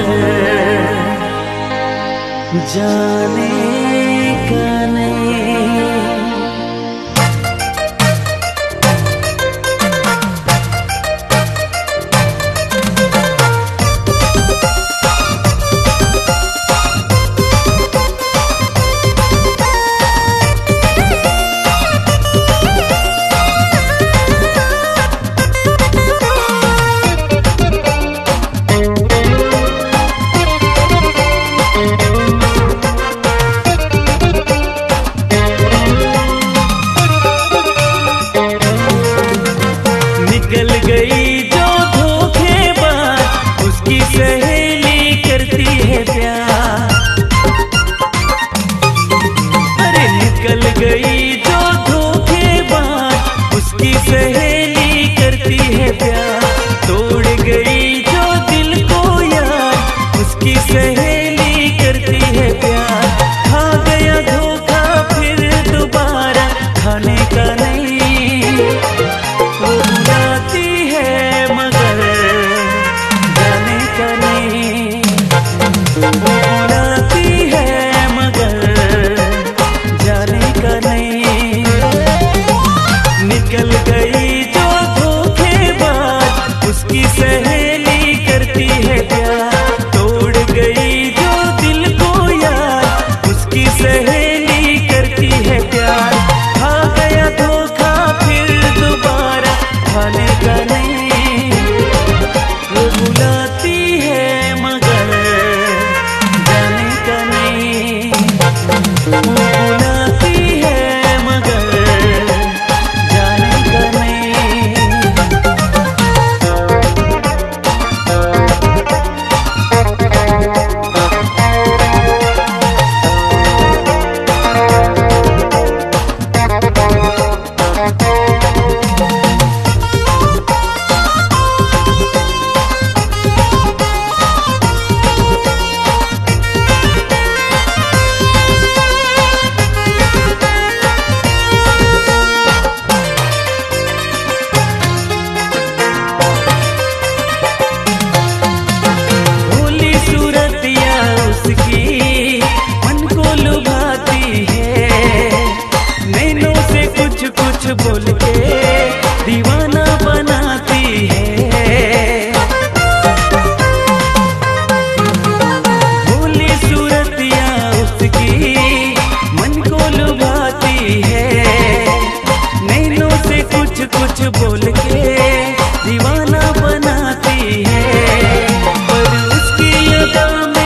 मगर जाने का नहीं। निकल गई जो धोखेबाज उसकी सहेली करती है प्यार। अरे निकल गई जो धोखेबाज उसकी सहेली करती है प्यार। तोड़ गई जो दिल को यार उसकी सहेली करती है प्यार। खा गया धोखा फिर दोबारा खाने का नहीं। वो बुलाती है मगर जाने का नहीं। वो बुलाती है मगर जाने का नहीं। निकल गई जो धोखेबाज उसकी सहेली करती है प्यार। तोड़ गई जो दिल को यार उसकी सहेली करती है प्यार। खा गया धोखा फिर दोबारा खाने का नहीं। वो बुलाती है मगर जाने का नहीं। वो बुलाती है मगर जाने का नहीं। मन को लुभाती है नैनों से कुछ कुछ बोल के दीवाना बनाती है। भोली सूरतिया उसकी मन को लुभाती है नैनों से कुछ कुछ बोल के दीवाना बनाती है। पर उसकी अदा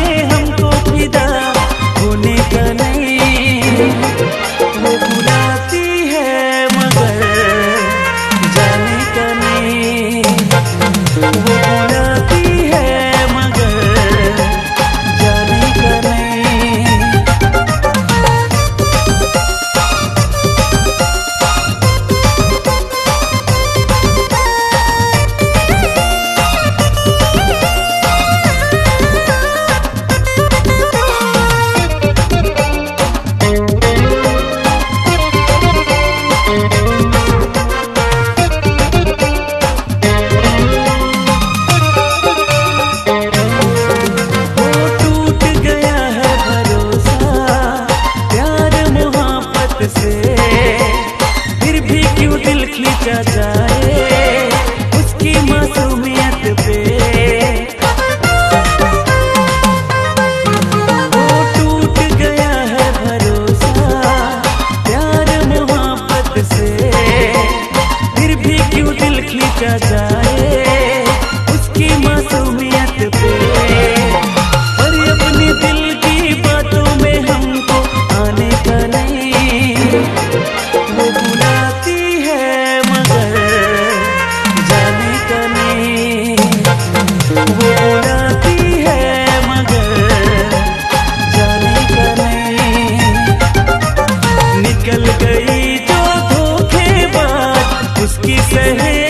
होने का नहीं। वो बुलाती है मगर जाने का नहीं। वो बुलाती है मगर जाने का नहीं। फिर भी क्यों दिल खींचा जाए उसकी मासूमियत पे। वो टूट गया है भरोसा प्यार मोहब्बत से। फिर भी क्यों दिल खींचा जाए उसकी मासूमियत पे। और अपने दिल की बातों में हमको आने का नहीं। वो बुलाती है मगर जाने का नहीं। वो बुलाती है मगर जाने का नहीं। निकल गई जो धोखेबाज उसकी सहेली